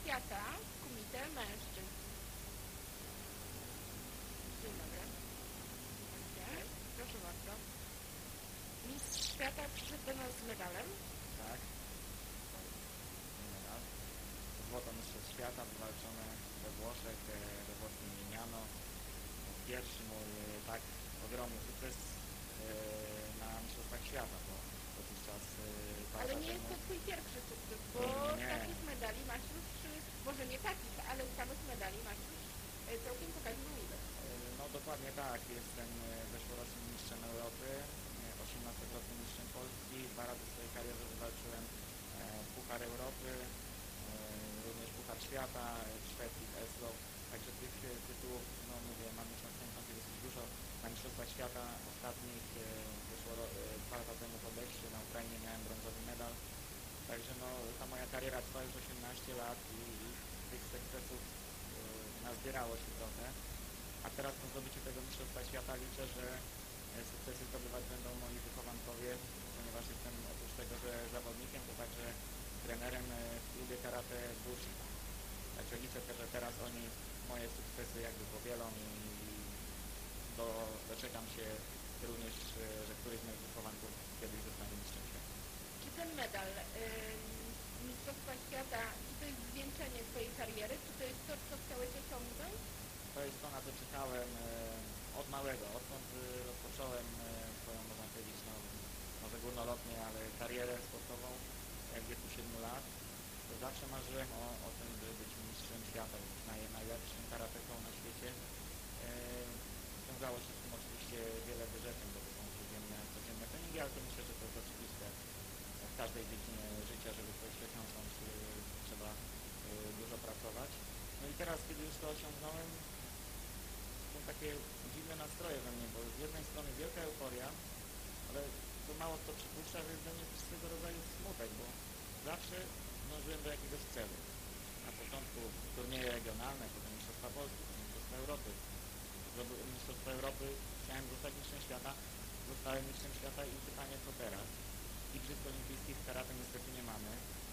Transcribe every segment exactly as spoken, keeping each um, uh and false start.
Świata Kumite Mężczyzn. Dzień dobry. Proszę bardzo. Mistrz świata przyszedł do nas z medalem. Tak. Medal. Złoto mistrzostw świata wywalczone we Włoszech, we włoskim Mignano. Pierwszy mój tak ogromny sukces na mistrzostwach świata, bo dotychczas ale nie jest to twój pierwszy sukces, bo nie. takich medali masz już, może nie takich, ale samych medali masz już całkiem pokaźną ilość. No dokładnie tak, jestem zeszłorocznym mistrzem Europy, osiemnastokrotnym mistrzem Polski, dwa razy w swojej karierze wywalczyłem Puchar Europy, również Puchar Świata w Szwecji, w Oslo, także tych tytułów, no mówię, mam już następnych dosyć dużo. Na mistrzostwach świata ostatnich wyszło dwa lata temu w Odessie, na Ukrainie miałem brązowy medal, także no ta moja kariera trwa już osiemnaście lat i, i tych sukcesów nazbierało się trochę, a teraz po zdobyciu tego mistrzostwa świata liczę, że sukcesy zdobywać będą moi wychowankowie, ponieważ jestem oprócz tego, że zawodnikiem, to także trenerem w klubie karate Bushita. Także liczę też, że teraz oni moje sukcesy jakby powielą i do, doczekam się również, że któryś z moich wychowanków kiedyś zostanie mistrzem świata. Czy ten medal yy, mistrzostwa świata, czy to jest zwieńczenie twojej kariery, czy to jest to, co chciałeś osiągnąć? To jest to, na co czekałem e, od małego, odkąd e, rozpocząłem e, swoją, można powiedzieć, no, może górnolotnie, ale karierę sportową e, w wieku siedmiu lat. To zawsze marzyłem o, o tym, by być mistrzem świata, być naj, najlepszym karateką na świecie. E, wiązało się z tym oczywiście wiele wyrzeczeń, bo to są codzienne, codzienne treningi, ale to myślę, że to jest oczywiste w każdej dziedzinie życia, żeby coś osiągnąć, e, trzeba e, dużo pracować. No i teraz, kiedy już to osiągnąłem, są takie dziwne nastroje we mnie, bo z jednej strony wielka euforia, ale to mało kto przypuszcza, że jest we mnie też swego rodzaju smutek, bo zawsze dążyłem do jakiegoś celu. Na początku turnieje regionalne, potem mistrzostwa Polski, potem mistrzostwa Europy. Zdobyłem mistrzostwa Europy, chciałem zostać mistrzem świata, zostałem mistrzem świata i pytanie, co teraz? Igrzysk olimpijskich w karate niestety nie mamy.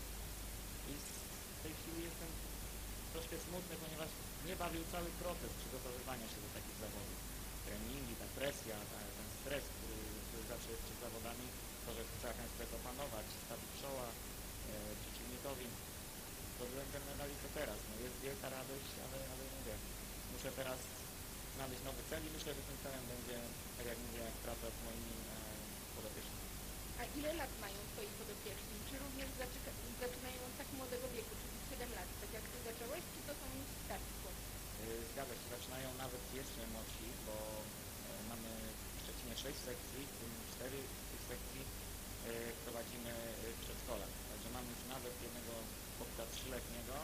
I w tej chwili jestem troszkę smutny, ponieważ mnie bawił cały proces przygotowywania się do takich zawodów. Treningi, ta presja, ta, ten stres, który, który zawsze jest przed zawodami, to, że trzeba ten stres opanować, stawić czoła e, przeciwnikowi. Zdobyłem ten medal i co teraz? No jest wielka radość, ale, ale mówię, muszę teraz znaleźć nowy cel i myślę, że tym celem będzie, tak jak mówię, praca z moimi e, podopiecznymi. A ile lat mają twoi podopieczni? Czy również zaczyka, zaczynają od tak młodego wieku, czyli siedem lat, tak jak ty zacząłeś, czy to są starsi chłopcy? Yy, zgadza się, zaczynają nawet jeszcze młodsi, bo e, mamy w Szczecinie sześć sekcji, w tym cztery z tych sekcji e, prowadzimy w przedszkolach. Także mamy już nawet jednego chłopca trzyletniego.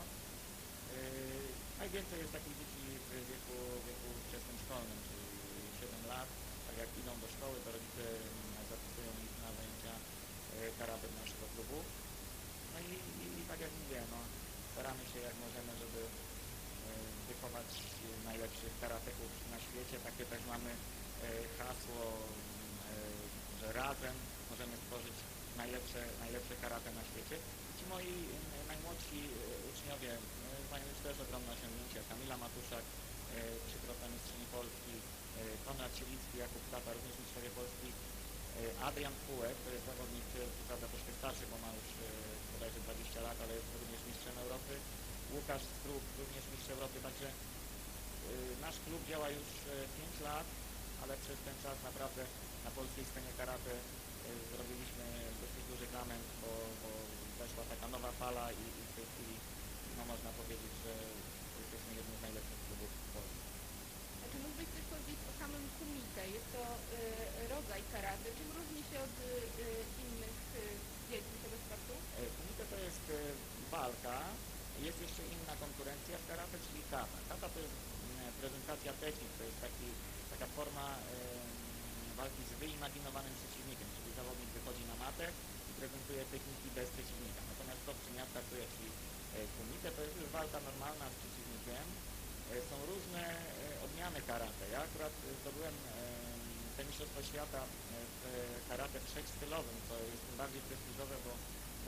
Yy, najwięcej jest takich dzieci w wieku, wieku wczesnym szkolnym, czyli siedem lat. Tak jak idą do szkoły, to rodzice zapisują ich na zajęcia karate do naszego klubu. No i, i, i tak jak mówię, no, staramy się jak możemy, żeby e, wychować najlepszych karateków na świecie. Takie też mamy e, hasło, e, że razem możemy stworzyć najlepsze, najlepsze karate na świecie. I ci moi e, najmłodsi e, uczniowie e, mają już też ogromne osiągnięcia. Kamila Matuszak, e, trzykrotna mistrzyni Polski, e, Konrad Sielicki, Jakub Klata, również mistrzowie Polski. Adrian Pułek, to jest zawodnik, co prawda troszkę starszy, bo ma już bodajże dwadzieścia lat, ale jest również mistrzem Europy. Łukasz Struk, również mistrz Europy, także y, nasz klub działa już pięć lat, ale przez ten czas naprawdę na polskiej scenie karate y, zrobiliśmy dosyć duży zamęt, bo, bo weszła taka nowa fala i, i w tej chwili no, można powiedzieć, że jesteśmy jednym z najlepszych klubów w Polsce. Czy mógłbyś coś powiedzieć o samym kumite? Jest to y, rodzaj karate. Czym różni się od y, innych y, dziedzin tego sportu? Kumite to jest y, walka. Jest jeszcze inna konkurencja w karate, czyli kata. Kata to jest y, prezentacja technik, to jest taki, taka forma y, walki z wyimaginowanym przeciwnikiem, czyli zawodnik wychodzi na matę i prezentuje techniki bez przeciwnika. Natomiast to, w czym ja pracuję, czyli y, kumite, to jest już walka normalna z przeciwnikiem. Są różne odmiany karate. Ja akurat zdobyłem te mistrzostwo świata w karate wszechstylowym, co jest tym bardziej prestiżowe, bo, bo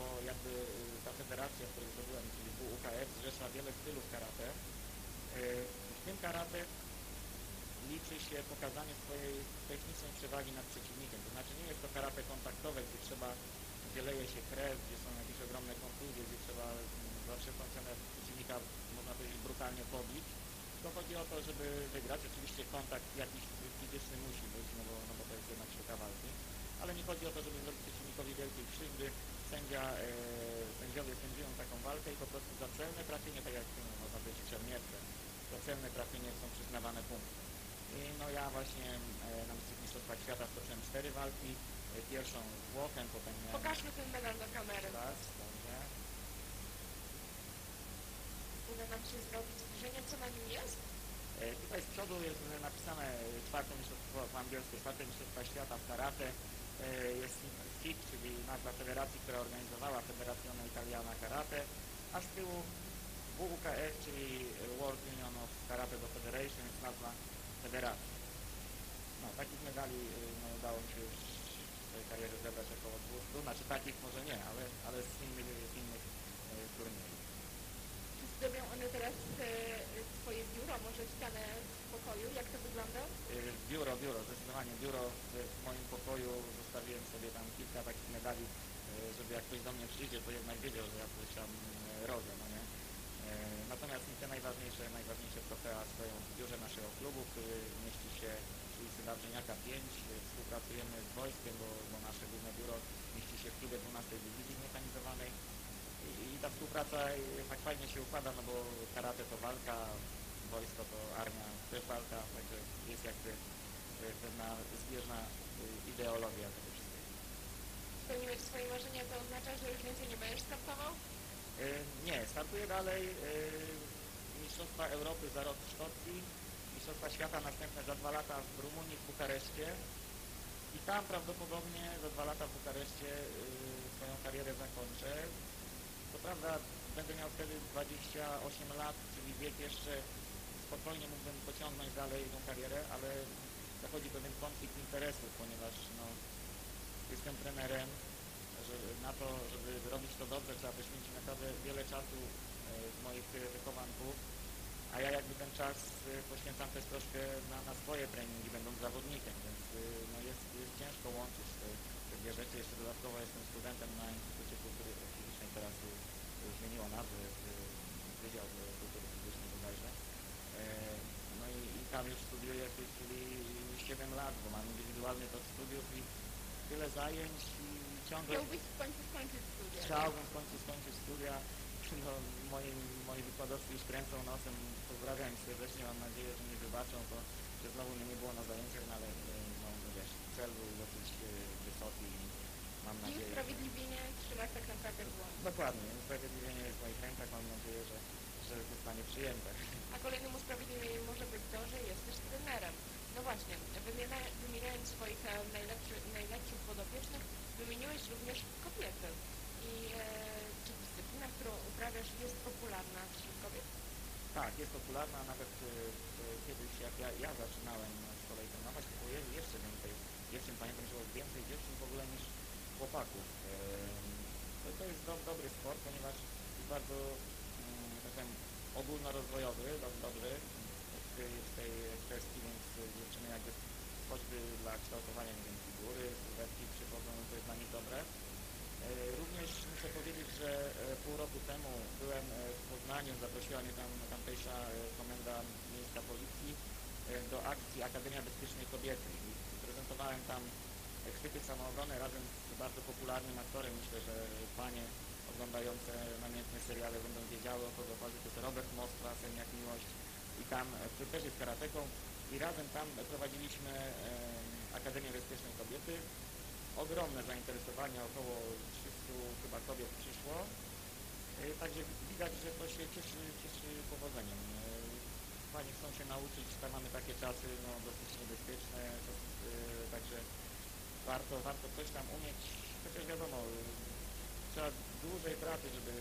bo jakby y, ta federacja, w której zdobyłem, czyli W U K F, zrzesza wiele stylów karate. Y, W tym karate liczy się pokazanie swojej technicznej przewagi nad przeciwnikiem. To znaczy nie jest to karate kontaktowe, gdzie trzeba, gdzie leje się krew, gdzie są jakieś ogromne kontuzje, gdzie trzeba mm, za wszelką cenę przeciwnika, można powiedzieć, brutalnie pobić. To chodzi o to, żeby wygrać. Oczywiście kontakt jakiś fizyczny musi być, no bo, no bo to jest jednak sztuka walki. Ale nie chodzi o to, żeby zrobić przeciwnikowi wielkiej krzywdy. Sędzia, e, sędziowie sędziują taką walkę i po prostu za celne trafienie, tak jak no, można powiedzieć w szermierce, za celne trafienie są przyznawane punkty. I no ja właśnie e, na Mistrzostwach Świata stoczyłem cztery walki, e, pierwszą z Włochem, potem miałem... Pokażmy ten medal do kamery. Raz, dobrze. Uda nam się zrobić zbliżenie, co na nim jest? E, tutaj z przodu jest napisane czwarte mistrzostwo po angielsku, czwarte mistrzostwa świata w karate. E, jest F I K, czyli nazwa federacji, która organizowała Federazione Italiana Karate, a z tyłu W U K F, czyli World Union of Karate Do Federation, jest nazwa federacji. No, takich medali no, udało mi się już w swojej karierze zebrać około dwieście, znaczy takich może nie, ale, ale z innych, z innych e, turniejów. Czy zdobią one teraz e, twoje biuro, może ścianę w pokoju? Jak to wygląda? E, biuro, biuro, zdecydowanie biuro. W moim pokoju zostawiłem sobie tam kilka takich medali, e, żeby jak ktoś do mnie przyjdzie, to jednak wiedział, że ja coś tam e, robię, no nie? E, natomiast te najważniejsze, najważniejsze trofea stoją w biurze naszego klubu, który mieści się przy ulicy Wawrzyniaka pięć. Współpracujemy z wojskiem, bo, bo nasze główne biuro mieści się w klubie dwunastej Dywizji Zmechanizowanej. I, I ta współpraca tak fajnie się układa, no bo karate to walka, wojsko to armia też walka, także jest jakby e, pewna zbieżna e, ideologia tego wszystkiego. Spełniłeś swoje marzenia, to oznacza, że już więcej nie będziesz startował? E, nie, startuję dalej. E, Mistrzostwa Europy za rok w Szkocji, Mistrzostwa Świata następne za dwa lata w Rumunii, w Bukareszcie. I tam prawdopodobnie za dwa lata w Bukareszcie e, swoją karierę zakończę. Co prawda będę miał wtedy dwadzieścia osiem lat, czyli wiek jeszcze spokojnie mógłbym pociągnąć dalej tą karierę, ale zachodzi pewien konflikt interesów, ponieważ no, jestem trenerem, że na to, żeby zrobić to dobrze, trzeba poświęcić naprawdę wiele czasu e, z moich wychowanków, a ja jakby ten czas e, poświęcam też troszkę na, na swoje treningi, będąc zawodnikiem, więc e, no, jest, jest ciężko łączyć te, te dwie rzeczy. Jeszcze dodatkowo jestem studentem na Instytucie Kultury Fizycznej, teraz e, zmieniło nazwę w Wydział Kultury Fizycznej bodajże. E, no i, i tam już studiuję w tej chwili siedem lat, bo mam indywidualny tok studiów i tyle zajęć i ciągle... Chciałbyś w końcu skończyć studia? Chciałbym w końcu skończyć studia. No, moi, moi wykładowcy już kręcą nosem, pozdrawiam ich serdecznie, mam nadzieję, że mnie wybaczą, to, że znowu mnie nie było na zajęciach, no, ale no, wiesz, cel był dosyć e, wysoki i mam I nadzieję... usprawiedliwienie trzymasz tak naprawdę w dłoni. Dokładnie, usprawiedliwienie jest w moich rękach, mam nadzieję, że, że zostanie przyjęte. A kolejnym usprawiedliwieniem może być to, że jesteś trenerem. No właśnie, wymienia, wymieniając swoich e, najlepszy, najlepszych podopiecznych, wymieniłeś również kobiety. I e, czy dyscyplina, którą uprawiasz, jest popularna wśród kobiet? Tak, jest popularna, nawet e, kiedyś jak ja, ja zaczynałem z kolei trenować, to było je- jeszcze więcej dziewczyn, pamiętam, że było więcej dziewczyn w ogóle niż chłopaków. E, to, to jest do, dobry sport, ponieważ jest bardzo mm, tak powiem, ogólnorozwojowy, do, dobry w tej, w tej kwestii, więc dziewczyny jakby choćby dla kształtowania, nie wiem, figury, sylwetki przychodzą, to jest dla nich dobre. E, Również muszę powiedzieć, że e, pół roku temu byłem e, w Poznaniu, zaprosiła mnie tam tamtejsza e, komenda miejska policji e, do akcji Akademia Bezpiecznej Kobiety i prezentowałem tam e, chwyty samoobrony razem z bardzo popularnym aktorem. Myślę, że panie oglądające namiętne seriale będą wiedziały, o kogo chodzi. To jest Robert Moskwa, Sen jak miłość, i tam, e, który też jest karateką, i razem tam prowadziliśmy e, Akademię Bezpiecznej Kobiety. Ogromne zainteresowanie, około trzystu chyba kobiet przyszło, e, także widać, że to się cieszy, cieszy powodzeniem. E, Panie chcą się nauczyć, tam mamy takie czasy no, dosyć niebezpieczne, to, e, także warto, warto coś tam umieć, chociaż wiadomo, e, trzeba dłużej pracy, żeby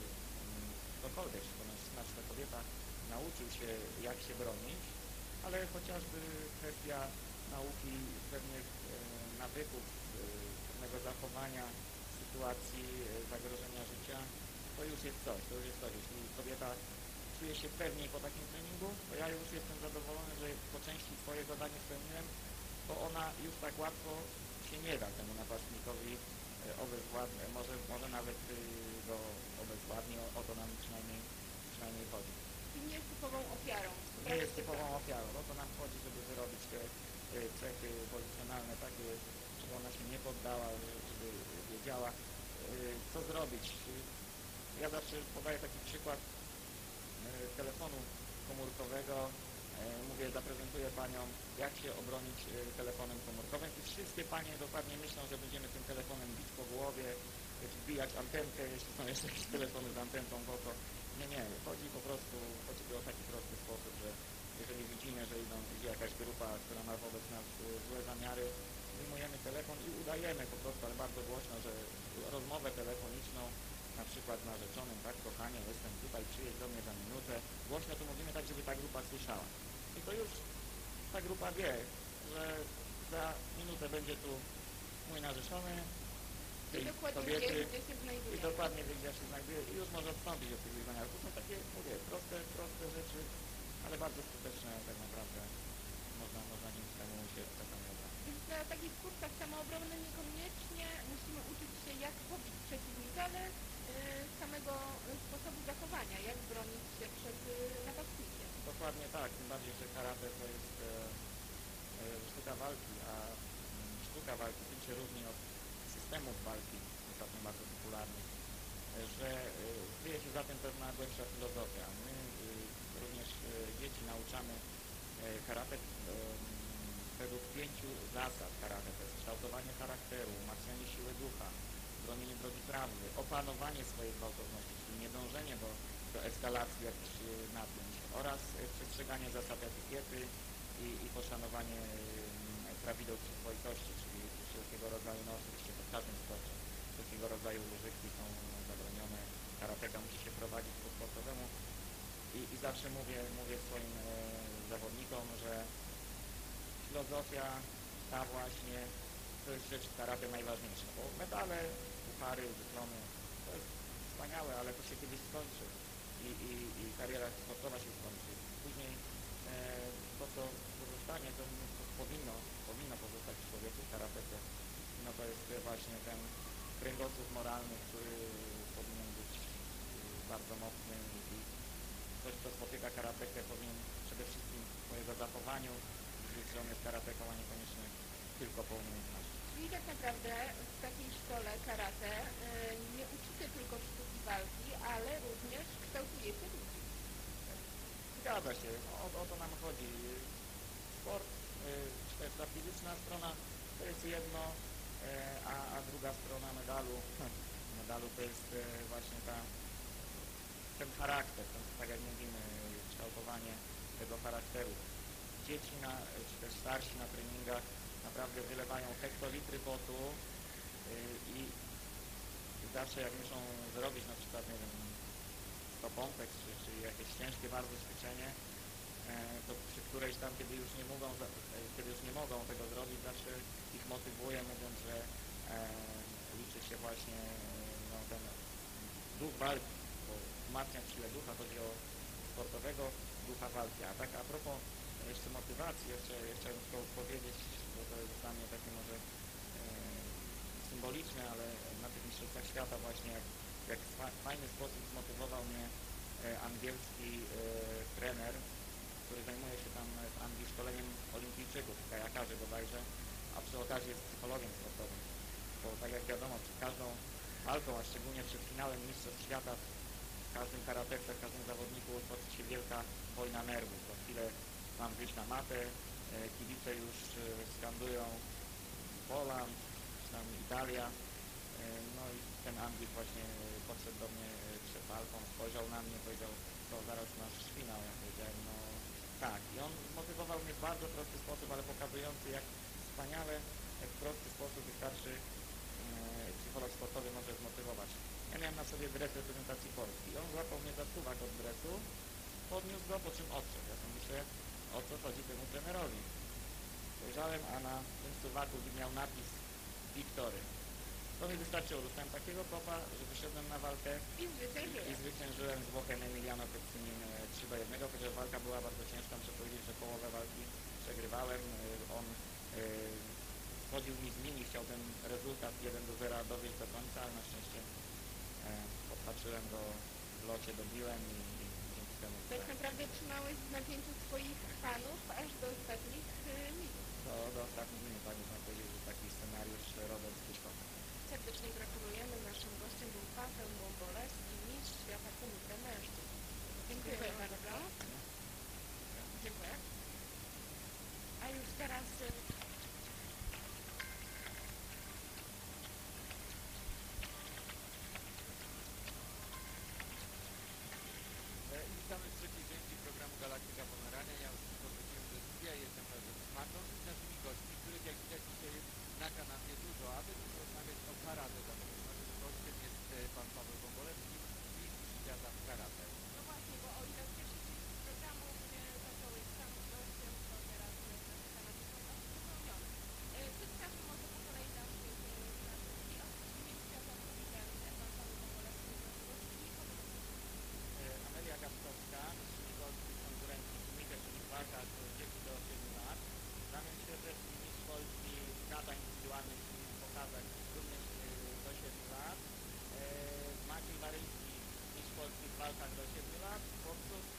mm, ktokolwiek, to znaczy kobieta nauczył się, jak się bronić, ale chociażby kwestia nauki pewnych e, nawyków, e, pewnego zachowania w sytuacji e, zagrożenia życia, to już jest coś, to już jest coś. Jeśli kobieta czuje się pewniej po takim treningu, to ja już jestem zadowolony, że po części swoje zadanie spełniłem, to ona już tak łatwo się nie da temu napastnikowi e, obezwładni, może, może nawet y, go obezwładni, o, o to nam przynajmniej, przynajmniej chodzi. I nie jest typową ofiarą. Nie jest typową ofiarą, o to nam chodzi, żeby wyrobić te y, cechy pozycjonalne takie, żeby ona się nie poddała, żeby wiedziała, y, co zrobić. Ja zawsze podaję taki przykład y, telefonu komórkowego. Y, mówię, zaprezentuję paniom, jak się obronić y, telefonem komórkowym i wszystkie panie dokładnie myślą, że będziemy tym telefonem bić po głowie, y, wbijać antenkę, jeśli są jeszcze jakieś telefony z antenką w oko. Nie, nie, chodzi po prostu, chodzi tu o taki prosty sposób, że jeżeli widzimy, że idą, idzie jakaś grupa, która ma wobec nas y, złe zamiary, wyjmujemy telefon i udajemy po prostu, ale bardzo głośno, że rozmowę telefoniczną, na przykład z narzeczonym, tak, kochanie, jestem tutaj, przyjedź do mnie za minutę. Głośno to mówimy tak, żeby ta grupa słyszała. I to już ta grupa wie, że za minutę będzie tu mój narzeczony, tej I dokładnie kobiety, wie, gdzie się znajduje. i dokładnie wie, gdzie się znajduje i już może odstąpić od tych wyzwaniach. To są takie, mówię, proste, proste rzeczy, ale bardzo skuteczne tak naprawdę. Można, można dzięki temu się czasami obrać. Więc na takich kursach samoobrony niekoniecznie musimy uczyć się, jak pobić przeciwnika, ale y, samego sposobu zachowania, jak bronić się przed y, napastnikiem. Dokładnie tak, tym bardziej, że karate to jest e, e, sztuka walki, a mm, sztuka walki tym się różni od systemów walki, ostatnio bardzo popularnych, e, że e, kryje się za tym pewna głębsza filozofia. My e, również e, dzieci nauczamy e, karate e, według pięciu zasad karate. To jest kształtowanie charakteru, umacnianie siły ducha, bronienie drogi prawdy, opanowanie swojej gwałtowności, czyli niedążenie do, do eskalacji jakichś e, napięć oraz e, przestrzeganie zasad etykiety i, i poszanowanie e, prawideł przyzwoitości, czyli wszelkiego rodzaju, no oczywiście to w każdym sporcie, wszelkiego rodzaju używki są zabronione. Karateka musi się prowadzić po sportowemu i, i zawsze mówię, mówię swoim e, zawodnikom, że filozofia ta właśnie, to jest rzecz w karate najważniejsza, bo medale, puchary, dyplomy, to jest wspaniałe, ale to się kiedyś skończy i, i, i kariera sportowa się skończy. Później e, to, co pozostanie, to, to powinno, powinno pozostać w człowieku, w karatece, no to jest właśnie ten kręgosłup moralny, który powinien być y, bardzo mocny i ktoś, kto spotyka karatekę, powinien przede wszystkim po jego zachowaniu wiedzieć, że on jest karateką, a niekoniecznie tylko po umiejętności. Czyli tak naprawdę w takiej szkole karate y, nie uczycie tylko sztuki walki, ale również kształtujecie ludzi. Zgadza się, no, o, o to nam chodzi. Sport, y, czy też ta fizyczna strona to jest jedno, y, a, a druga strona medalu, medalu to jest y, właśnie ta, ten charakter, ten, tak jak mówimy, kształtowanie tego charakteru. Dzieci, na, czy też starsi na treningach naprawdę wylewają hektolitry potu y, i, i zawsze jak muszą zrobić na przykład, nie wiem, sto pompek, czy, czy jakieś ciężkie bardzo ćwiczenie, e, to przy którejś tam, kiedy już nie mogą, e, kiedy już nie mogą tego zrobić, zawsze ich motywuję, mówiąc, że e, liczy się właśnie e, no, ten duch walki, bo umacniać siłę ducha, chodzi o sportowego ducha walki. A tak a propos jeszcze motywacji, jeszcze, jeszcze bym chciał powiedzieć, bo to jest dla mnie takie może e, symboliczne, ale na tych mistrzostwach świata właśnie jak, jak w fajny sposób zmotywował mnie e, angielski e, trener, który zajmuje się tam w Anglii szkoleniem olimpijczyków, kajakarzy bodajże, a przy okazji jest psychologiem sportowym. Bo tak jak wiadomo, przed każdą walką, a szczególnie przed finałem mistrzostw świata, w każdym karatece, w każdym zawodniku toczy się wielka wojna nerwów. Za chwilę mam wyjść na matę, e, kibice już e, skandują Poland, czy tam Italia, e, no i ten Anglik właśnie podszedł do mnie przed walką, spojrzał na mnie, powiedział, to zaraz masz finał. Ja powiedziałem, no tak. I on zmotywował mnie w bardzo prosty sposób, ale pokazujący, jak wspaniale, jak w prosty sposób wystarczy e, psycholog sportowy może zmotywować. Ja miałem na sobie dres reprezentacji Polski i on złapał mnie za suwak od dresu, podniósł go, po czym odszedł. Ja sobie myślę, o co chodzi temu trenerowi. Spojrzałem, a na tym suwaku miał napis Victory. To mi wystarczyło, dostałem takiego kopa, że wyszedłem na walkę I i zwyciężyłem. zwyciężyłem z Włochem Emiliano Pezzinim e, trzy do jednego, chociaż walka była bardzo ciężka, muszę powiedzieć, że połowę walki przegrywałem. E, On e, chodził mi z nimi, chciał ten rezultat jeden do zera dowieść do końca, ale na szczęście e, podpatrzyłem go w locie, dobiłem i, i dzięki temu Tak wygrałem. naprawdę trzymałeś w napięciu swoich fanów aż do ostatnich y, minut. To do ostatnich minut, tak można powiedzieć, że taki scenariusz Robert spisał. Serdecznie gratulujemy. Naszym gościem był Paweł Mąbolewski, mistrz świata komitę mężczyzn. Dziękuję bardzo. Dziękuję. A już teraz y, E, I witamy w trzeciej części programu Galaktyka Pomerania. Ja już tylko wróciłem do studia, jestem razem z Magdą i z naszymi gośćmi, których jak widać dzisiaj jest na kanapie dużo, aby porozmawiać o karate, dlatego że naszym gościem jest e, pan Paweł Mąbolewski, mistrz świata w karate. no właśnie, bo o ile w pierwszej części programu mnie zacząłeś sam z gościem, to teraz y, nasze kanapy są uzupełnione. Y, Przedstawię może po kolei naszych y, naszych i od mistrz świata komitę pan Paweł Mąbolewski jest naszym gościem i kogo E, Amelia Gastowska, mistrzyni Polski konkurencji Kumite, czyli w walkach od dzieci do siedmiu lat. Damian Świeżek, mistrz Polski w kata indywidualnych, czyli w pokazach również e, do siedmiu lat. E, Maciej Waryński, mistrz Polski w walkach do siedmiu lat, chłopców. E,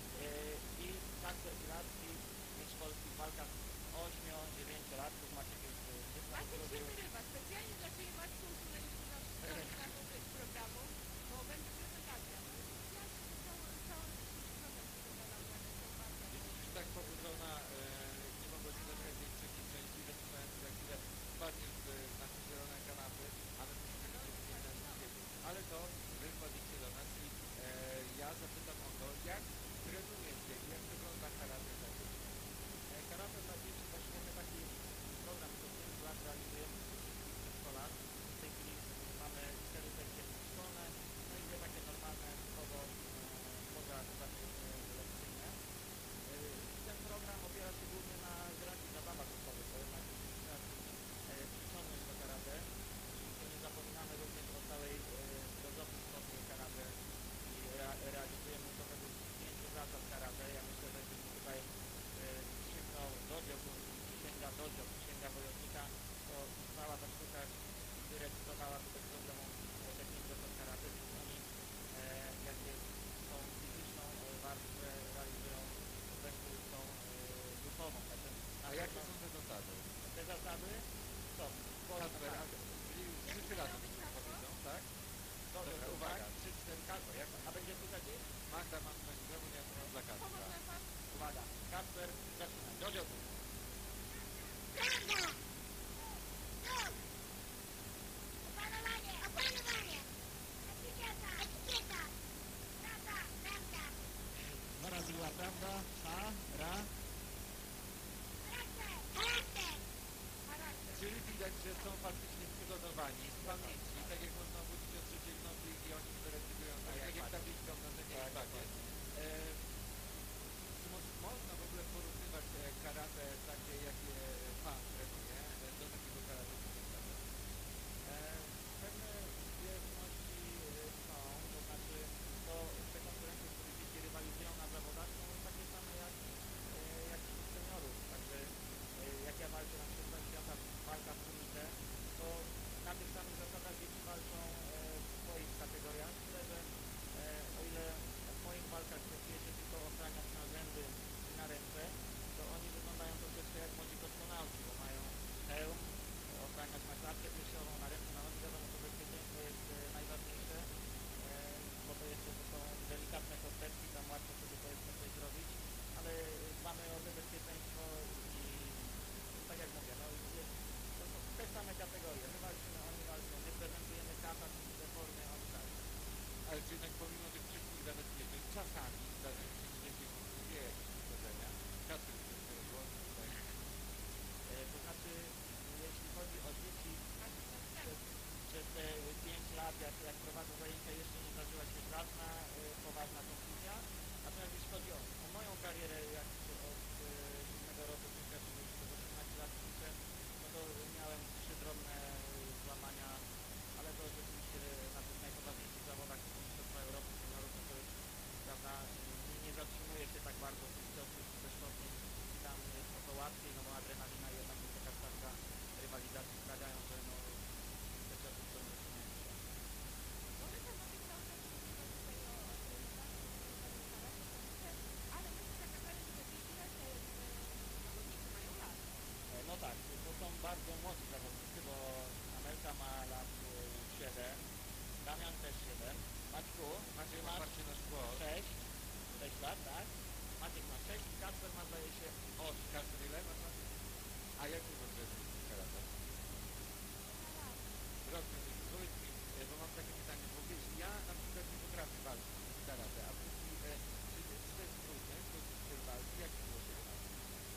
I Kacper Pilacki, mistrz Polski w walkach ośmiu-dziewięciolatków. Maciek już e, dziecko Maciek się zrobił. wyrywa. Specjalnie dla Ciebie, Maćku, usunęliśmy nasz story na tą część programu, bo będzie prezentacja. No i ja się cały, cały program przygotowałam na tę walkę. Jesteś tak pobudzona, e, nie mogłeś zagrać tej trzeciej części, więc myślałem, że za chwilę wpadniesz w nasze zielone kanapy, a my musimy się wymienić na świecie. Ale to wy wpadliście do nas i e, ja zapytam o to, jak trenujecie i jak wygląda karate dla dzieci. E, Karate dla dzieci właściwie my taki program co pięć lat realizujemy w wszystkich szkołach. W tej chwili mamy cztery sekcje szkolne, no i dwie takie normalne, typowo e, poza e, lekcyjne. E, Ten program opiera się głównie na grach i zabawach gotowych, to jednak trzeba e, przyciągnąć do karate. Oczywiście nie zapominamy również o całej e, filozofii szkolnej karate i rea- realizujemy to według pięciu zasad karate. Ja myślę, że gdyby tutaj e, krzyknął dojo, przysięga dojo, przysięga wojownika, to cała ta sztuka wyrecytowałaby bez problemu e, te pięć zasad karate, więc oni e, jakby tą fizyczną e, warstwę realizują wespół z tą e, duchową. Także A jakie są te zasady? te zasady są Kacper, a, czyli już wszyscy razem powiedzą, tak? dojo, Dobra, tak? uwaga. trzy, cztery, Kacper, jak, a będzie słychać gdzieś? Magda ma na mikrofon, ja mam dla Kacpra. Pomoże Pan? Uwaga, Kacper, zaczynaj. Dojo tu. Opanowanie! Opanowanie! Etykieta! Etykieta! Prawda! Prawda! Dwa razy była prawda, ha, ra. Charakter! Charakter! Charakter. Czyli widać, że są faktycznie przygotowani z pamięci, tak jak można obudzić o trzeciej w nocy i oni wyrecytują, tak, tak jak tabliczka mnożenia i bagiet. E, Czy mo- można w ogóle porównywać e, karate takie, jakie pan trenuje, e, do takiego karate komentarzy? E, Pewne zbieżności e, są, to znaczy to te konkurencje, które dzieci rywalizują na zawodach są takie same jak, e, jak wśród seniorów. Także e, jak ja walczę na przykład świata walka w kumite, to na tych samych zasadach dzieci walczą e, w swoich kategoriach. Tyle, że e, o ile w moich walkach stosuje się tylko ochraniacz na zęby i na ręce, to oni wyglądają troszeczkę jak młodzi Maćku, Maciej ma masz patrzy na szkło. sześć, sześć lat, tak? Maciek ma sześć, Kacper ma zdaje się O, Kacper ile masz lat? A jak długo trenujesz karate? Rok trenujesz. Powiedz mi, e, bo mam takie pytanie, bo wiesz, ja na przykład nie potrafię walczyć w karate, a powiedz mi, e, czy, czy to jest trudne, to jest styl walki, jak było się walczyć?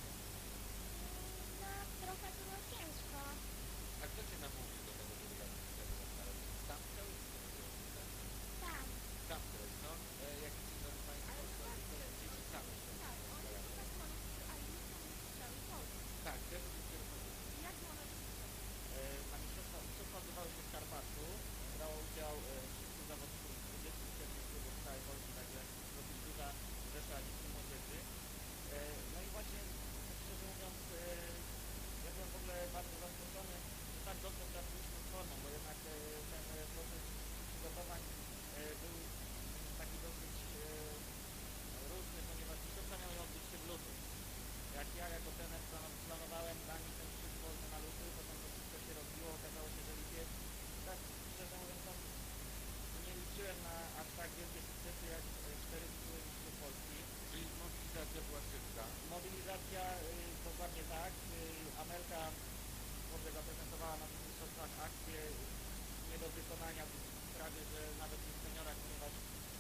No, trochę było ciężko. A kto cię namówił do tego, żeby zacząć trenować karate? Sam chciałeś, czy to było tak? Tam. Sam chciałeś, no? E, jak ci drodzy Państwo, Ale to, to zobaczcie, dzieci same się tak, oni są tak malutcy, ale już są mistrzami Polski. Tak, też dopiero powiedzieć. I jak one wyglądają? e, na mistrzostwa, mistrzostwa odbywały się w Karpaczu. Brało udział e, wszystkich zawodników z dwudziestu siedmiu klubów w całej Polsce, także dosyć duża rzesza dzieci młodzieży. E, no i właśnie, szczerze mówiąc, e, ja byłem w ogóle bardzo zaskoczony, że tak dobrze trafiliśmy z formą, bo jednak e, ten e, proces przygotowań e, był taki dosyć e, różny, ponieważ mistrzostwa miały odbyć się w lutym. Jak ja jako trener plan- planowałem dla nich ten szczyt wolny na luty, potem to wszystko się rozbiło, okazało się, że lipiec. Tak szczerze mówiąc, tam nie liczyłem na aż tak wielkie sukcesy jak e, cztery tytuły mistrzów Polski. Czyli mobilizacja była szybka. Mobilizacja y, dokładnie tak. Y, Amelka w ogóle zaprezentowała na tych mistrzostwach akcję nie do wykonania prawie, że nawet w seniorach, ponieważ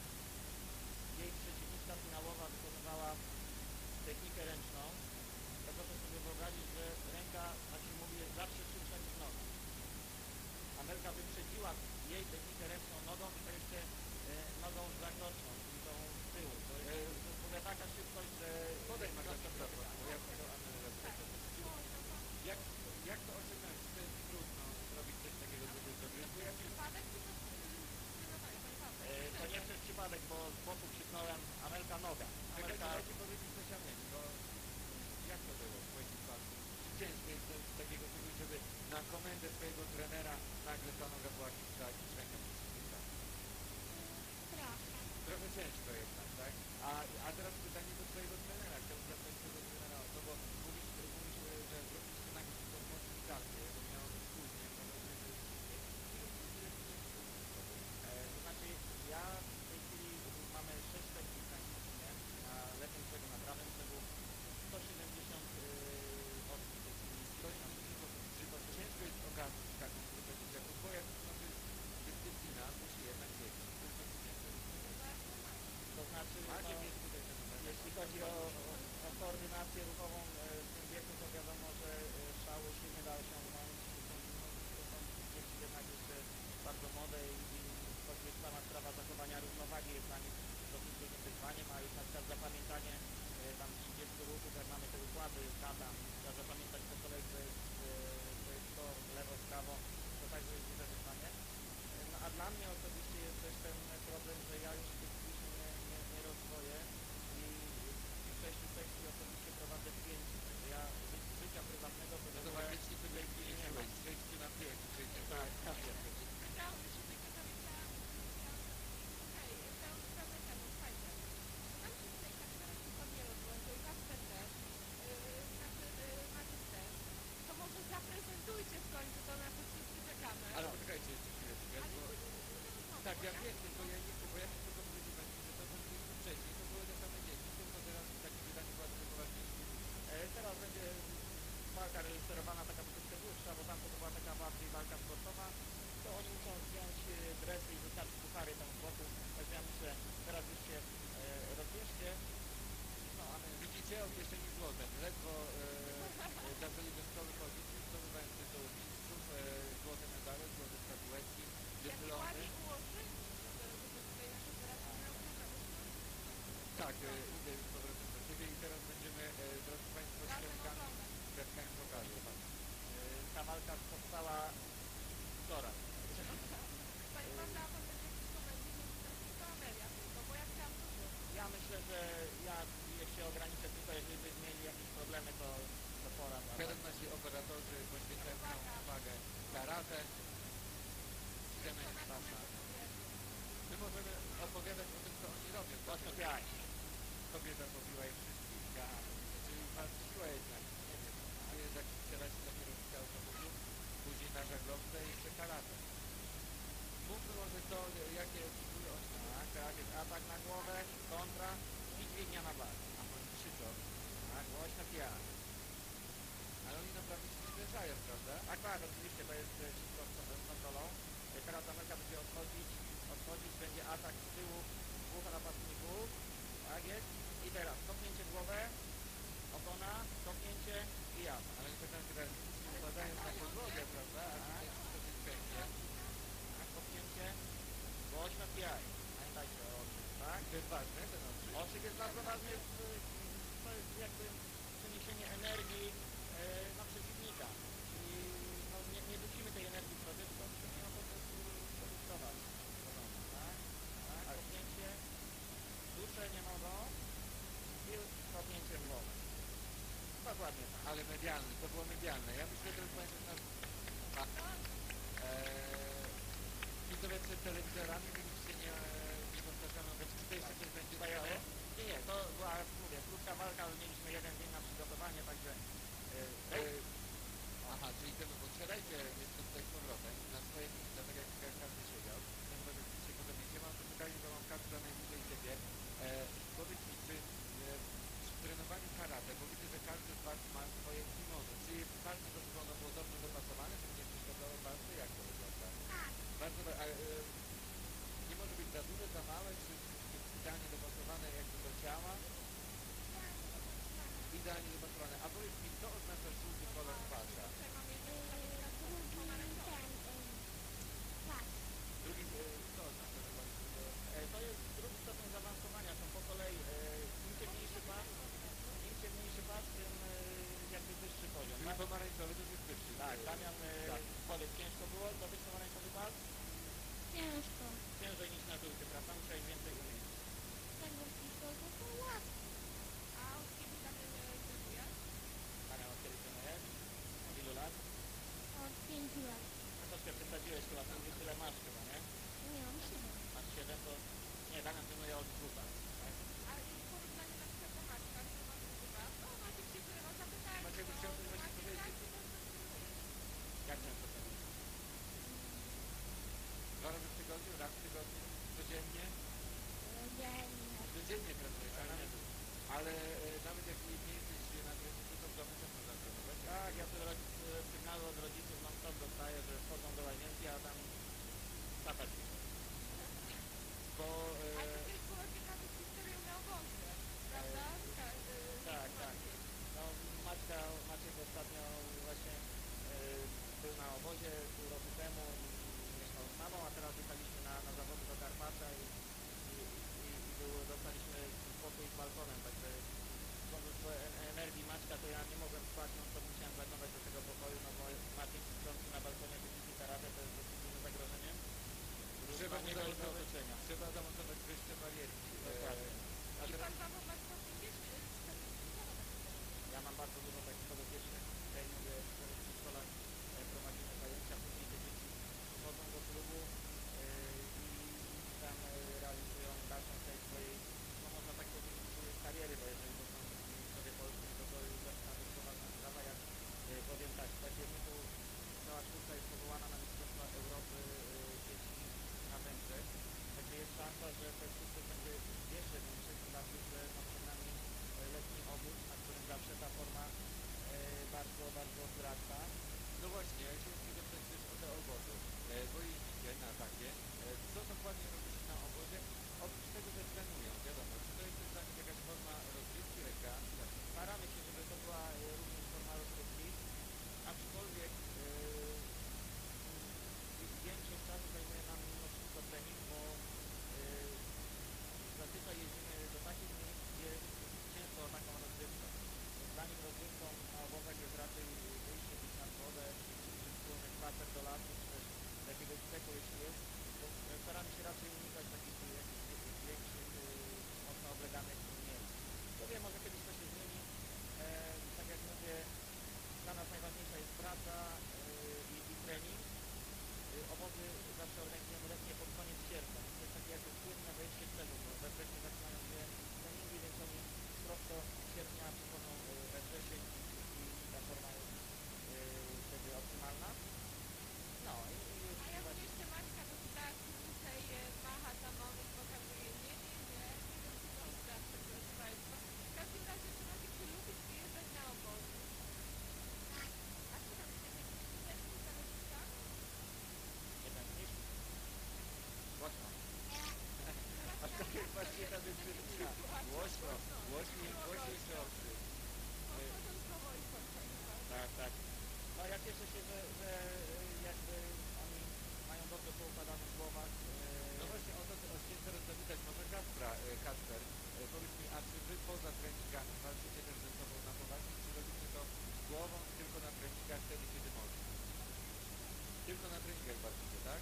jej przeciwniczka finałowa wykonywała technikę ręczną. To proszę sobie wyobrazić, że ręka, tak się mówi, jest zawsze szybsza niż noga. Amelka wyprzedziła jej technikę ręczną nogą i to jeszcze e, nogą zakroczną, czyli tą z tyłu. To jest, to jest w ogóle taka szybkość, że... Podaj jest Magda prosta mikrofon, pytanie. bo ja to Anelę Jak, jak to osiągnąć? Czy to jest trudno zrobić coś takiego, co ty zrobiłeś? Bo ja się... Przypadek czy to trenowali Pani Paweł? E, to nie przez przypadek, bo z boku krzyknąłem Amelka noga. Czekajcie, Amelka... dajcie powiedzieć coś Ameli, bo jak to było w twoim przypadku? Czy ciężko jest coś takiego czegoś, żeby na komendę twojego trenera nagle ta noga była szybsza niż ręka przeciwnika? Trochę. Trochę ciężko jednak, tak? A, a teraz pytanie do twojego trenera. Chciałbym zapytać twojego trenera o to, bo mówisz, mówisz e, że zrobiliście najpierw tą modyfikację, bo miało być później, okazało się, że jest później. Ile ile później to było? E, to znaczy, ja w tej chwili mamy sześć technik na siłownię, na lewym brzegu, na prawym brzegu, sto siedemdziesiąt y, osób w tej chwili. To się czy to ciężko jest ogarnąć taką grupę dzieciaków, bo jak no, to jest dyscyplina, musi jednak wiedzieć. To jest bardzo ciężko. To znaczy, Macie no, mieć tutaj ten numer. jeśli chodzi o, o, o koordynację ruchową e, w tym wieku, to wiadomo, że e, szału się nie da osiągnąć. To są, no, to są dzieci jednak jeszcze bardzo młode i, i choćby sama sprawa zachowania równowagi jest dla nich dosyć dużym wyzwaniem, a już na przykład zapamiętanie e, tam trzydziestu ruchów, jak mamy te układy kata, trzeba zapamiętać po kolei, to jest, e, to jest to lewo, prawo, to także jest duże wyzwanie. E, No, a dla mnie osobiście jest też ten problem, że ja już w tej chwili się nie, nie, nie rozwoję i z tych sześciu sekcji osobiście prowadzę pięć, także ja ży, życia prywatnego to No w to ogóle faktycznie w sobie tej chwili nie zmniejszyłeś mam. z sześciu na pięć, czyli nie Tak, tak. Wydało mi się tylko, że myślałam, okej, pełny pełny temat, fajnie. Nam się tutaj tak na razie chyba nie rozłączył, Kasper też, yy, znaczy yy, Maciek też. To może zaprezentujcie w końcu to, na co wszyscy czekamy. Ale poczekajcie jeszcze chwileczkę, Ale bo... później będziemy rozmawiać. Tak, ja wiem, tylko ja nie chcę, bo ja chcę tylko powiedzieć Państwu, że to, co mówiliśmy wcześniej, to były te same dzieci, tylko teraz takie pytanie była trochę poważniejsze. E, Teraz będzie walka reżyserowana taka troszeczkę dłuższa, bo tam to była taka bardziej walka sportowa. To oni muszą zdjąć e, dresy i zostawić puchary tam z boku. Także ja myślę, teraz już się e, rozbierzcie. No, a my Widzicie, okieszeni złotem, ledwo e, e, zaczęli do szkoły chodzić, już zdobywają tytuł mistrzów, e, złote medale, złote statuetki, Jakie dyplomy. ładnie ułożyli, żeby tutaj nasze operacyjne ułożone. Tak, e, idę już z powrotem do Ciebie i teraz będziemy, e, drodzy Państwo, Razem świadkami, oglądać. świadkami pokażę. e, ta walka powstała wczoraj. Pani Pawła, a pan będzie jakiś komentarz, nie wiem, to Amelia tylko, bo ja chciałam to było. Ja myślę, że ja się ograniczę tylko, jeżeli by mieli jakieś problemy, to, to pora. na- Teraz nasi operatorzy poświęcają całą uwagę karate, chcemy pasa. My możemy opowiadać o tym, co oni robią. Głośno Dlaczego piaj. kobieta pobiła ich wszystkich. Ja, czyli was siła jednak, nie wiem, a jednak wciela się dopiero w ciało samochodu, później na żaglowce i jeszcze karate. Mówmy może to, jakie w ogóle oni atak na głowę, kontra i dźwignia na bark. A oni krzyczą. Tak, głośno pijak. Ale oni naprawdę się zderzają, prawda? Tak, tak, oczywiście to jest e, wszystko z z kontrolą. E, Teraz Amelka będzie odchodzić, odchodzić, będzie atak z tyłu dwóch napastników. Tak jest. I teraz kopnięcie w głowę, opona, kopnięcie i atak. Ale oni tak naprawdę upadają na podłogę, prawda? A tutaj wszystko się kręci. Tak, kopnięcie, głośno pijaj. Pamiętajcie o oczy, tak? I to jest ważne, ten okrzyk. Okrzyk jest bardzo ważny, w, to jest jakby przeniesienie energii e, na przeciwnika. Czyli no, nie, nie dusimy tej energii w sobie, tylko musimy ją po prostu produkować. Porządnie, tak? Tak, kopnięcie, duszenie nogą i kopnięcie w głowę. Dokładnie tak. Ale medialne, to było medialne. Ja myślę, że pamiętam na... A, eee, widzowie przed telewizorami mieliście nie, nie powtarzaną rzecz. Czy to jeszcze coś będzie Wspaniale. trwało? Nie, nie, to była, mówię, krótka walka, ale mieliśmy jeden dzień na przygotowanie, także... E, Eee, aha, czyli ten, bo siadajcie jeszcze tutaj z powrotem na swoje miejsca, tak jak ka- każdy siedział. Ten może się podobiecie. Mam to pytanie, bo mam każdy najbliżej siebie. Eee, powiedz mi, czy e, przy trenowaniu karate, bo widzę, że każdy z Was ma swoje kimono. Czy walczy to, żeby ono było dobrze dopasowane, żeby nie przeszkadzało walce? Jak to wygląda? Tak. Bardzo, do- a, e, nie może być za duże, za małe, czy jest idealnie dopasowane jakby do ciała? Idealnie dopasowane. A powiedz mi, co oznacza żółty kolor pasza? Drugi, e, co oznacza dokładnie? E, To jest drugi stopień zaawansowania, są po kolei. e, Im ciemniejszy pas, im ciemniejszy pas, tym e, jakby wyższy poziom. Czyli Tak, pomarańczowy to jest wyższy. tak, Damian, e, Tak. powiedz, ciężko było zdobyć pomarańczowy pas? Ciężko. Ciężej niż na żółty, prawda? Musiałeś więcej umieć. Tak blisko, to to łatwo. A od kiedy Damian e, trenuje? Damian, od kiedy trenujesz? Od ilu lat? Od pięciu lat. No troszkę przesadziłeś chyba, tam gdzieś tyle masz chyba, nie? Nie mam siedem. Masz siedem, to... Nie, Damian trenuje od dwóch lat. Tak? A i w porównaniu na przykład do Maćka, który ma drugi pas, no Maciek się którego zapytać, Maciek bo chciał coś właśnie Maciek powiedzieć. tak się dobrze trenuje. Jak często trenujesz? Dwa razy w tygodniu, raz w tygodniu, codziennie? Dziennie. Codziennie trenujesz, a nawet, ale e, nawet jak nie nie jesteś na treningu, to w domu też można trenować. Tak, ja tyle ro- sygnały od rodziców non stop dostaję, że wchodzą do łazienki, a tam tata ćwiczy. Bo A e, ty kiedyś było ciekawe z historią na ogonce, prawda? Ka- e, tak, z tak. Maćkiem. No Maćka, Maciek ostatnio właśnie e, był na obozie pół roku temu i mieszkał z mamą, a teraz jechaliśmy na, na zawody do Karpacza i, i, i, i był, dostaliśmy pokój z balkonem, także sądząc po en- energii Maćka, to ja nie mogłem spać, no to musiałem zaglądać do tego pokoju, no bo Maciek siedzący na balkonie wyciski karate to jest dosyć duże zagrożenie. trzeba mu Dla niego i dla zamontować, otoczenia. trzeba zamontować wyższe barierki. Dokładnie. E, a I teraz pan Paweł Maćkowski też e, z pewnym trenera tak podobnie. Ja mam bardzo dużo takich podopiecznych tutaj, gdzie w przedszkolach e, prowadzimy zajęcia, później te dzieci przychodzą do klubu e, i tam e, realizują dalszą część swojej, no można tak powiedzieć, swojej kariery, bo jeżeli to są sobie polscy, to to już zaczyna być poważna sprawa. Ja e, powiem tak, w październiku cała sztuka jest powołana na Mistrzostwa Europy e, dzieci na Węgrzech, także jest szansa, że te sztuce będzie jeszcze większe, tym bardziej, że no, przed nami e, letni obóz, na którym zawsze ta forma się wtedy przycina. Głośno, głośniej, głośniej czy okrzyk. Początkowo i końcowo. Tak, tak. No ja cieszę się, że, że y, jakby oni mają dobrze poukładane w głowach. y, No właśnie o to o chciałem teraz zapytać, może Kacpra, e, Kacper, e, powiedz mi, a czy wy poza treningami walczycie też ze sobą na poważnie, czy robicie to z głową i tylko na treningach wtedy, kiedy można? Tylko na treningach walczycie, tak?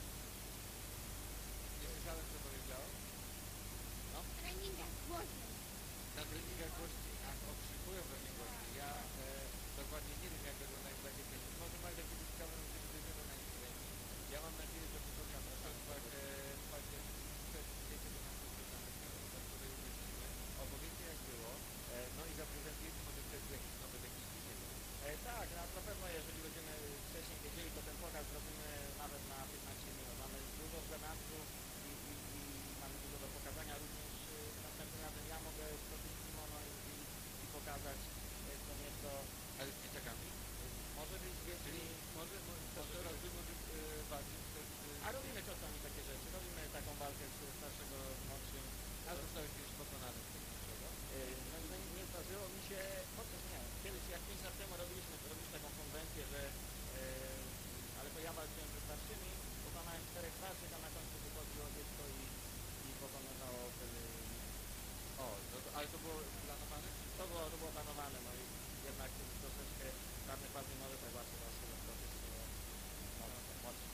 Nie słyszałem, co powiedział. Treningach głośno. Na treningach głośniej, a okrzykują pewnie głośniej. Ja e, dokładnie nie wiem, jak wyglądają takie treningi. Może Magda kiedyś z kamerą się wybierzemy na ich trening. Ja mam nadzieję, że po początkach e, w październiku przed dwudziestego pierwszego na której umieścimy. Opowiedzcie, jak było. E, no i zaprezentujecie może wtedy jakieś nowe techniki, nie wiem. E, tak, na pewno jeżeli będziemy wcześniej wiedzieli, to ten pokaz zrobimy nawet na piętnaście minut. Mamy dużo w zanadrzu i, i, i mamy dużo do pokazania. Również y, następnym razem ja mogę skoczyć kimono i, i, i pokazać y, to nieco. Ale z dzieciakami? Może być Czyli więcej. może, może, może, może, może e, walczyć też... A robimy czasami takie rzeczy. Robimy taką walkę z starszego z młodszym. A zostałeś kiedyś pokonany z tego niczego? Yy, No nie, nie zdarzyło mi się, chociaż nie, kiedyś jak pięć lat temu robiliśmy, robiliśmy taką konwencję, że yy, ale to ja walczyłem ze starszymi, pokonałem czterech starszych, a na końcu wychodziło dziecko i, i pokonywało wtedy. O, no to, ale to było planowane? To było, to było planowane, no i jednak troszeczkę czarny pas nie może tak łatwo was rozpocząć, no, młodszy.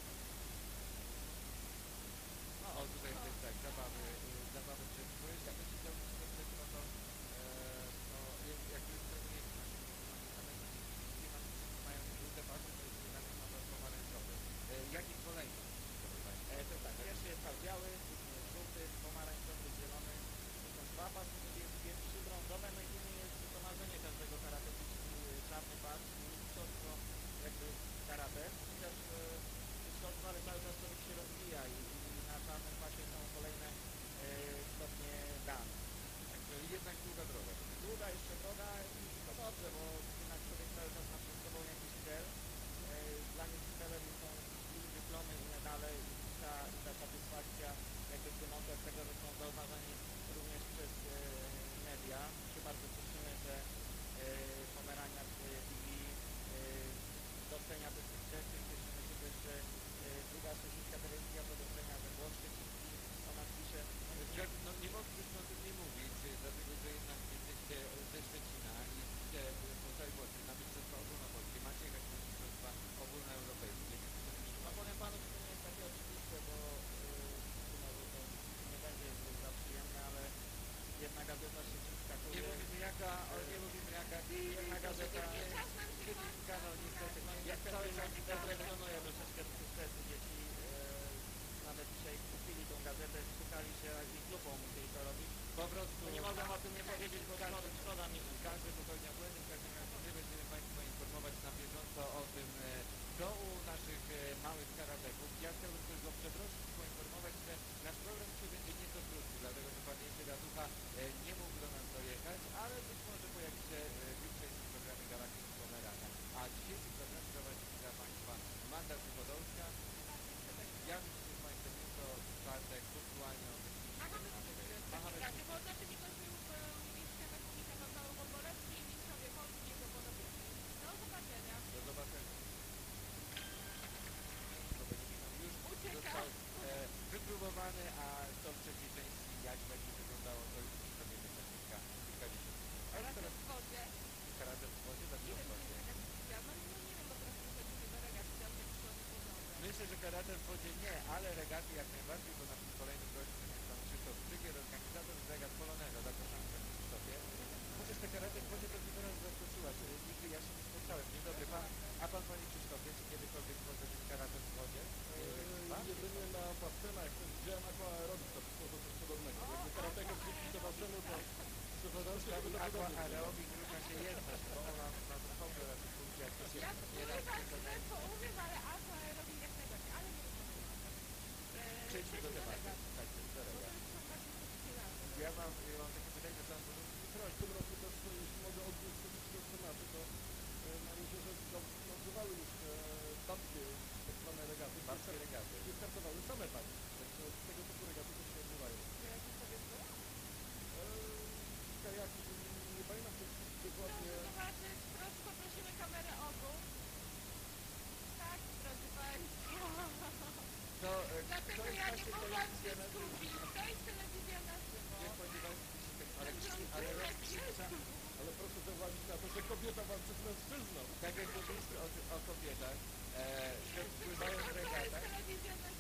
No, o, tutaj też tak, zabawy, y, zabawy przed boisz, ja myślę, że myślę, no to, e, no, jak, jak już trenujecie na siłowni, same nie ma, mają żółte pasy, to jest jeden ma was pomarańczowy. E, jaki kolejny zdobywacie? E, to tak, pierwszy jest pas biały, później jest żółty, pomarańczowy, zielony. To są dwa pasy, drugi jest, jest trzy brązowe, no i później jest to marzenie każdego karateki, czyli czarny pas, mistrzostwo jakby karate. Chociaż e, mistrzostwo, ale cały czas człowiek się rozwija i, i na czarnym pasie są kolejne e, stopnie dan. Także jednak długa droga. Długa jeszcze droga i to dobrze, bo jednak człowiek cały czas ma przed sobą jakiś cel. E, Dla nich celem są i dyplomy, i medale, i ta, i ta satysfakcja jakby płynąca z tego, że są zauważani również przez e, media. My się bardzo cieszymy, że e, Pomeraniacz e, T V e, docenia te sukcesy. Cieszymy się też, że e, druga szczecińska telewizja to docenia, że Głos Szczeciński o nas pisze. Ja, no nie moglibyśmy o tym nie mówić, y, dlatego że jednak jesteście ze Szczecina i idziecie po całej Polsce na mistrzostwa ogólnopolskie, macie jechać na mistrzostwa ogólnoeuropejskie. No powiem panu, że to nie jest takie oczywiste, bo yy, może to nie będzie zbyt za przyjemne, ale jedna gazeta szczecińska, to Nie jest... mówimy jaka, o, nie mówimy jaka i Jedna gazeta... Czas nam się Szczeciński kanał niestety. No Jak niestety cały czas deprecjonuje troszeczkę sukcesy dzieci. Yy, nawet dzisiaj kupili tą gazetę, szukali się i grupą musieli to robić. po prostu To nie mogłem o tym nie powiedzieć, bo szkoda, szkoda mi. każdy popełnia błędy, w każdym razie my będziemy Państwa informować na bieżąco o tym, e, co u naszych e, małych karateków. Ja chciałbym tylko przeprosić i poinformować, że nasz program dzisiaj będzie nieco krótki, dlatego że Pan Jerzy Raducha e, nie mógł do nas dojechać, ale być może pojawi się e, w jutrzejszym programie Galaktyki Pomerania. A dzisiejszy program prowadzi dla Państwa Magda Podolska. Ja widzę się z Państwem jutro w czwartek, punktualnie o godzinie siedemnastej. Machamy Tak, bo znaczy mi to, że już miejska takomika na całą Podolewski i mistrzowie Polski jego podobieństwo. Do zobaczenia. Do zobaczenia. To będzie nam już Ucieka. został e, wypróbowany, a to w trzeciej części jak będzie wyglądało, to już dowiemy za kilka, kilkadziesiąt minut. A Karate teraz w wodzie. karate w wodzie, Nie dlaczego wiem, w czy wodzie? jest regacja. No, no nie wiem, bo teraz przechodzimy do regacji, tam jest szkoły podobne. Myślę, że karate w wodzie nie, ale regaty jak najbardziej, bo naszym kolejnym gościem jest pan Krzysztof Strygier, organizator z regat Poloneza. Zapraszamy panie Krzysztofie. Chociaż te karate w wodzie to mnie teraz zaskoczyła, że nigdy ja się nie spotkałem. Dzień dobry pan, a pan panie Krzysztofie, czy kiedykolwiek może być karate w wodzie? Pan? Jedynie na basenach widziałem aquaerobik, to było coś podobnego. Jakby karateka wrzucić do basenu, to przepraszam się, Pani to aqua podobnie. aerobik różnia się jedność, bo ona na duchowy raz punkcie, jak to się Ja nie raz pływam, przekonać. lecą umiem, ale aqua robi jak najbardziej, ale nie rozumiem. Przejdźmy do tematu. Tak, przejdźmy do regat. Ja mam, ja mam takie pytanie na samym początku i W prośbę. tym roku też, e, jeśli mogę odnieść się do tego tematu, to e, na jeziorze na- nazywały już e, babskie tak zwane regaty. Babskie regaty. Gdzie startowały same panie. Także tego typu regaty też się odbywają. Ja ci sobie nie popatrzeć Skubi, to jest telewizja na żywo. Nie spodziewaliśmy się tego. Ale, ale rozkrzyca, Ale proszę zauważyć na to, że kobieta walczy z mężczyzną. Tak jak mówiliśmy o, o kobietach, e, że wpływają w To jest regatach, telewizja na